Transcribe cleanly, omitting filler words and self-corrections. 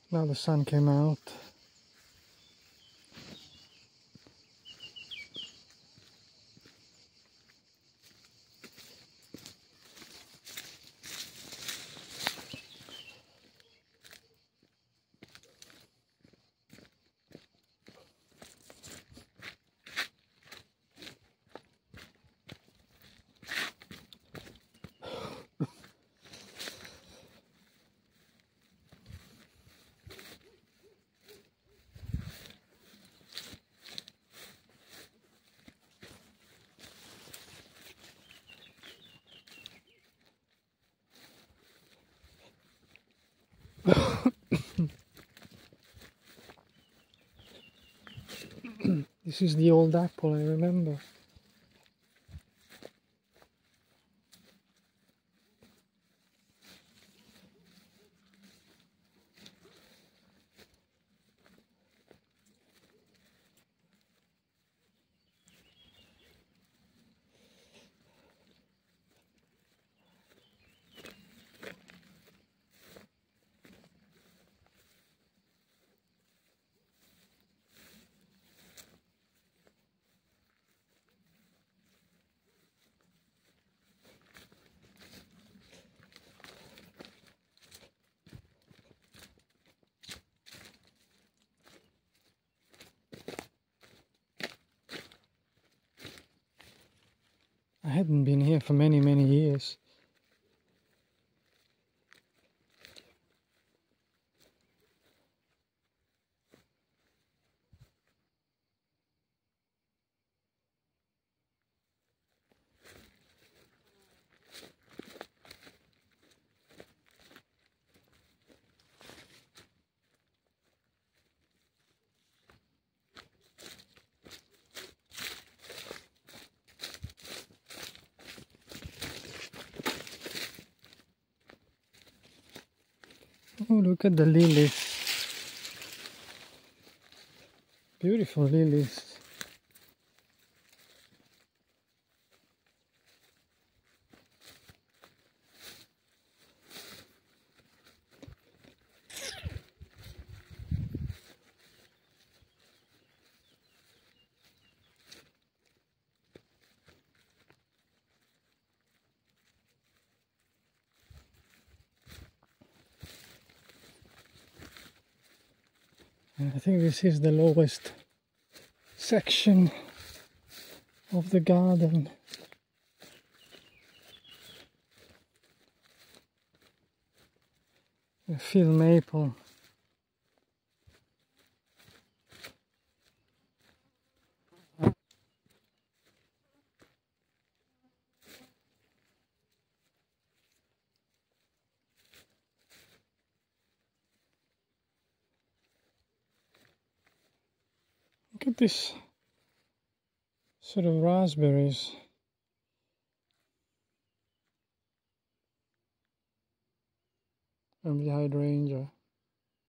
Now the sun came out. This is the old apple, I remember. I hadn't been here for many, many years. Oh, look at the lilies. Beautiful lilies. And I think this is the lowest section of the garden. A field maple. Look at this sort of raspberries. From the hydrangea.